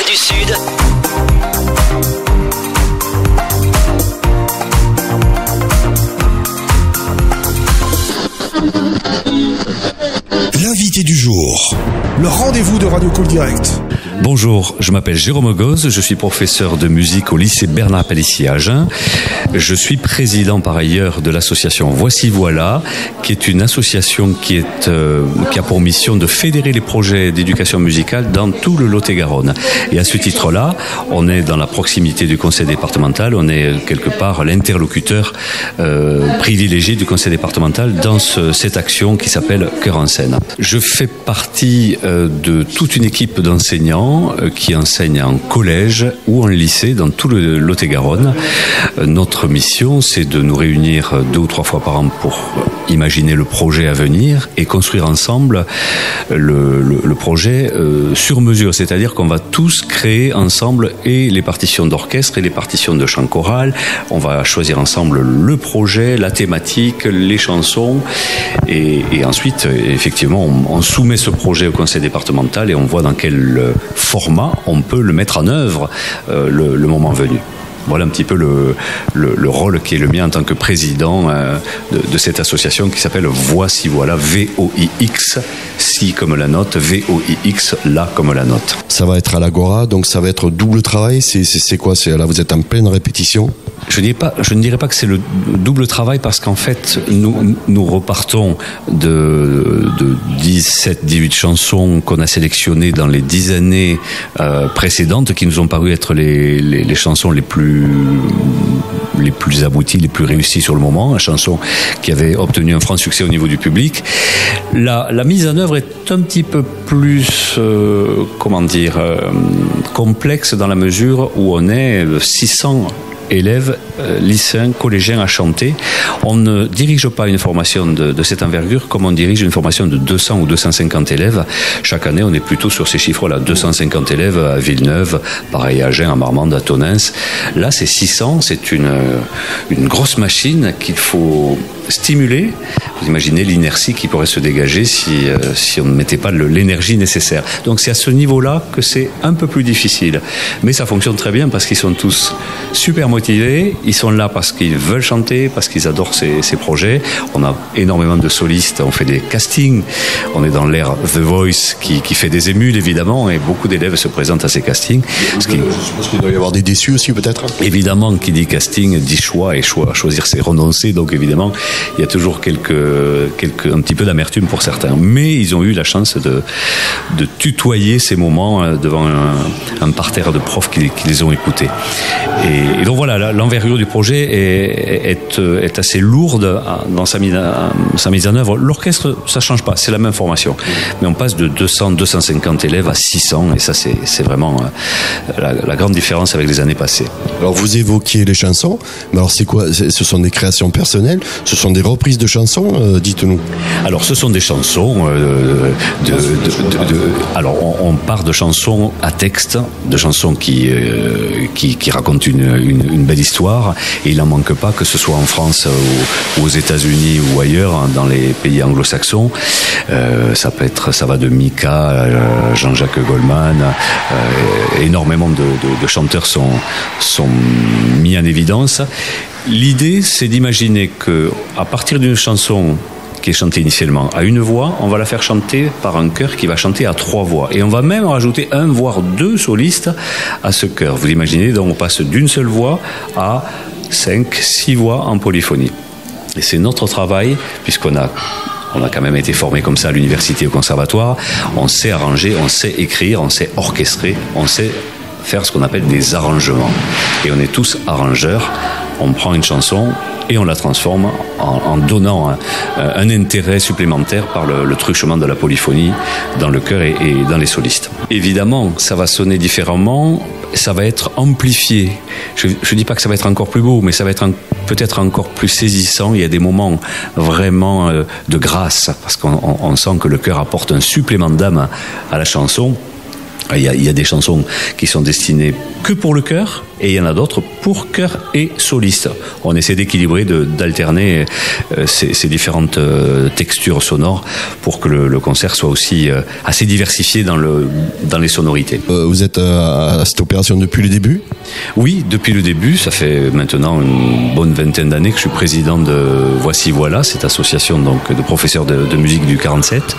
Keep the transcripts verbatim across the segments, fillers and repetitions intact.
voix du Sud. L'invité du jour. Le rendez-vous de Radio Cool Direct. Bonjour, je m'appelle Jérôme Goz, je suis professeur de musique au lycée Bernard Palissy à Agen. Je suis président par ailleurs de l'association Voici Voilà, qui est une association qui, est, euh, qui a pour mission de fédérer les projets d'éducation musicale dans tout le Lot-et-Garonne. Et à ce titre-là, on est dans la proximité du conseil départemental, on est quelque part l'interlocuteur euh, privilégié du conseil départemental dans ce, cette action qui s'appelle Cœur en scène. Je fais partie euh, de toute une équipe d'enseignants qui enseignent en collège ou en lycée dans tout le Lot-et-Garonne. Notre mission, c'est de nous réunir deux ou trois fois par an pour imaginer le projet à venir et construire ensemble le, le, le projet euh, sur mesure. C'est-à-dire qu'on va tous créer ensemble et les partitions d'orchestre et les partitions de chant choral. On va choisir ensemble le projet, la thématique, les chansons et, et ensuite, effectivement, on, on soumet ce projet au conseil départemental et on voit dans quel format on peut le mettre en œuvre euh, le, le moment venu. Voilà un petit peu le, le, le rôle qui est le mien en tant que président euh, de, de cette association qui s'appelle Voici Voilà, V O I X, si comme la note, V O I X, là comme la note. Ça va être à l'Agora, donc ça va être double travail, c'est, c'est, c'est quoi c'est, là vous êtes en pleine répétition? Je ne dirais pas, je ne dirais pas que c'est le double travail parce qu'en fait, nous, nous repartons de, de dix-sept, dix-huit chansons qu'on a sélectionnées dans les dix années euh, précédentes qui nous ont paru être les, les, les chansons les plus, les plus abouties, les plus réussies sur le moment, la chanson qui avait obtenu un franc succès au niveau du public. La, la mise en œuvre est un petit peu plus, euh, comment dire, euh, complexe dans la mesure où on est six cents élèves, euh, lycéens, collégiens à chanter. On ne dirige pas une formation de, de cette envergure comme on dirige une formation de deux cents ou deux cent cinquante élèves. Chaque année, on est plutôt sur ces chiffres-là. deux cent cinquante élèves à Villeneuve, pareil à Agen, à Marmande, à Tonneins. Là, c'est six cents. C'est une, une grosse machine qu'il faut stimuler. Vous imaginez l'inertie qui pourrait se dégager si, euh, si on ne mettait pas le, l'énergie nécessaire. Donc c'est à ce niveau-là que c'est un peu plus difficile. Mais ça fonctionne très bien parce qu'ils sont tous super motivés. Ils sont là parce qu'ils veulent chanter, parce qu'ils adorent ces, ces projets. On a énormément de solistes. On fait des castings. On est dans l'ère The Voice qui, qui fait des émules, évidemment. Et beaucoup d'élèves se présentent à ces castings. Ce qui... Je suppose qu'il doit y avoir des déçus aussi, peut-être. Évidemment, qui dit casting dit choix. Et choix, choisir, c'est renoncer. Donc évidemment, il y a toujours quelques, quelques, un petit peu d'amertume pour certains. Mais ils ont eu la chance de, de tutoyer ces moments devant un, un parterre de profs qui, qui les ont écoutés. Et, et donc voilà, l'envergure du projet est, est, est assez lourde dans sa mise, sa mise en œuvre. L'orchestre, ça change pas, c'est la même formation. Mais on passe de deux cents, deux cent cinquante élèves à six cents. Et ça, c'est, c'est vraiment la, la grande différence avec les années passées. Alors vous évoquiez les chansons. Mais alors c'est quoi? Ce sont des créations personnelles? Ce sont des reprises de chansons, euh, dites-nous. Alors, ce sont des chansons. Euh, de, de, de, de, alors, on, on part de chansons à texte, de chansons qui, euh, qui, qui racontent une, une, une belle histoire. Et il n'en manque pas, que ce soit en France ou, ou aux États-Unis ou ailleurs, hein, dans les pays anglo-saxons. Euh, ça peut être, ça va de Mika, euh, Jean-Jacques Goldman. Euh, énormément de, de, de chanteurs sont, sont mis en évidence. L'idée, c'est d'imaginer que, à partir d'une chanson qui est chantée initialement à une voix, on va la faire chanter par un chœur qui va chanter à trois voix. Et on va même rajouter un, voire deux solistes à ce chœur. Vous imaginez, donc on passe d'une seule voix à cinq, six voix en polyphonie. Et c'est notre travail, puisqu'on a On a quand même été formé comme ça à l'université, au conservatoire. On sait arranger, on sait écrire, on sait orchestrer, on sait faire ce qu'on appelle des arrangements. Et on est tous arrangeurs. On prend une chanson et on la transforme en, en donnant un, un intérêt supplémentaire par le, le truchement de la polyphonie dans le chœur et, et dans les solistes. Évidemment, ça va sonner différemment, ça va être amplifié. Je ne dis pas que ça va être encore plus beau, mais ça va être un, peut-être encore plus saisissant. Il y a des moments vraiment euh, de grâce, parce qu'on on, on sent que le chœur apporte un supplément d'âme à, à la chanson. Il y, a, il y a des chansons qui sont destinées que pour le chœur et il y en a d'autres pour chœur et soliste. On essaie d'équilibrer, de, d'alterner euh, ces, ces différentes euh, textures sonores pour que le, le concert soit aussi euh, assez diversifié dans, le, dans les sonorités. Euh, vous êtes à, à cette opération depuis le début ? Oui, depuis le début. Ça fait maintenant une bonne vingtaine d'années que je suis président de Voici Voilà, cette association donc, de professeurs de, de musique du quarante-sept.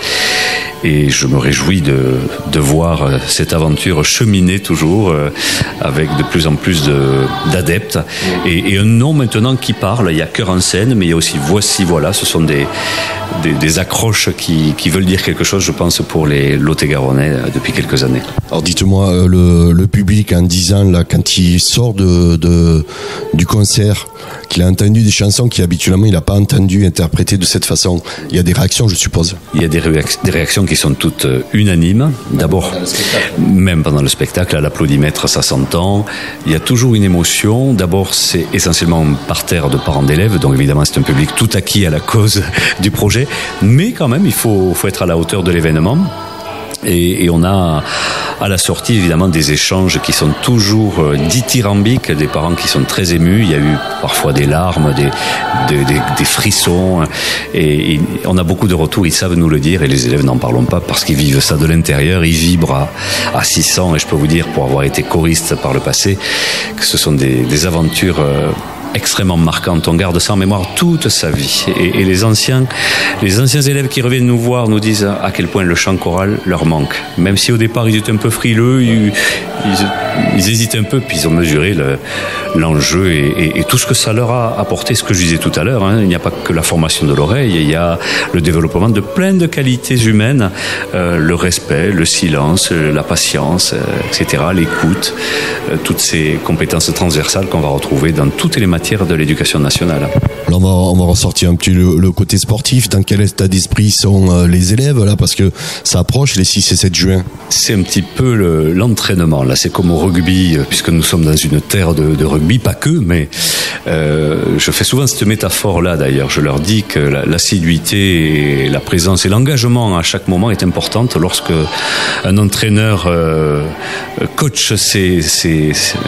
Et je me réjouis de, de voir cette aventure cheminer toujours euh, avec de plus en plus de, d'adeptes. Et, et un nom maintenant qui parle. Il y a Chœur en scène, mais il y a aussi Voici Voilà. Ce sont des, des, des accroches qui, qui veulent dire quelque chose, je pense, pour les Lot-et-Garonnais depuis quelques années. Alors dites-moi, le, le public en dix ans, là, quand il sort de, de, du concert, qu'il a entendu des chansons qu'il habituellement il n'a pas entendu interpréter de cette façon, il y a des réactions, je suppose. Il y a des, réac- des réactions qui sont toutes unanimes. D'abord, même pendant le spectacle, à l'applaudimètre, ça s'entend. Il y a toujours une émotion. D'abord, c'est essentiellement un parterre de parents d'élèves, donc évidemment, c'est un public tout acquis à la cause du projet. Mais quand même, il faut, faut être à la hauteur de l'événement. Et, et on a à la sortie évidemment des échanges qui sont toujours dithyrambiques, des parents qui sont très émus. Il y a eu parfois des larmes, des, des, des, des frissons, et, et on a beaucoup de retours. Ils savent nous le dire et les élèves n'en parlent pas parce qu'ils vivent ça de l'intérieur. Ils vibrent à, à six cents et je peux vous dire, pour avoir été choriste par le passé, que ce sont des, des aventures euh, extrêmement marquante. On garde ça en mémoire toute sa vie. Et, et les anciens, les anciens élèves qui reviennent nous voir nous disent à quel point le chant choral leur manque. Même si au départ ils étaient un peu frileux, ils, ils, ils hésitent un peu, puis ils ont mesuré le, l'enjeu et, et, et tout ce que ça leur a apporté. Ce que je disais tout à l'heure, hein, il n'y a pas que la formation de l'oreille, il y a le développement de plein de qualités humaines, euh, le respect, le silence, la patience, euh, et cetera, l'écoute, euh, toutes ces compétences transversales qu'on va retrouver dans toutes les matières de l'éducation nationale. Alors on va, on va ressortir un petit le, le côté sportif. Dans quel état d'esprit sont euh, les élèves là, parce que ça approche les six et sept juin. C'est un petit peu le, l'entraînement. Là, c'est comme au rugby, puisque nous sommes dans une terre de, de rugby, pas que, mais euh, je fais souvent cette métaphore-là. D'ailleurs, je leur dis que la, l'assiduité, et la présence et l'engagement à chaque moment est importante. Lorsque un entraîneur euh, coach ses, ses,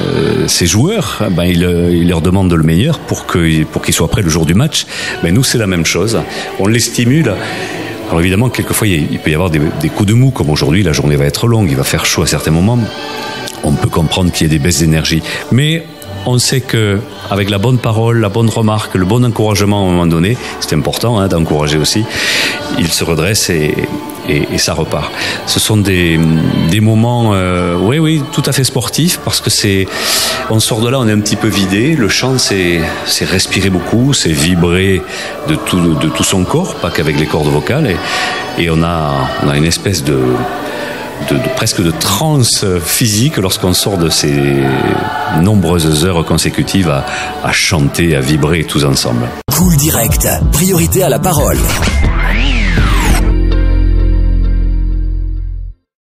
ses joueurs, ben il, il leur demande le meilleur pour que pour qu'ils soient prêts le jour du match. Mais nous, c'est la même chose. On les stimule. Alors évidemment, quelquefois, il peut y avoir des, des coups de mou, comme aujourd'hui, la journée va être longue, il va faire chaud à certains moments. On peut comprendre qu'il y ait des baisses d'énergie. Mais on sait que avec la bonne parole, la bonne remarque, le bon encouragement à un moment donné, c'est important hein, d'encourager aussi, il se redresse et, et, et ça repart. Ce sont des, des moments, euh, oui, oui, tout à fait sportifs, parce que c'est, on sort de là, on est un petit peu vidé. Le chant, c'est, c'est respirer beaucoup, c'est vibrer de tout, de tout son corps, pas qu'avec les cordes vocales, et, et on a, on a une espèce de De, de, presque de transe physique lorsqu'on sort de ces nombreuses heures consécutives à, à chanter, à vibrer tous ensemble. Cool Direct, priorité à la parole.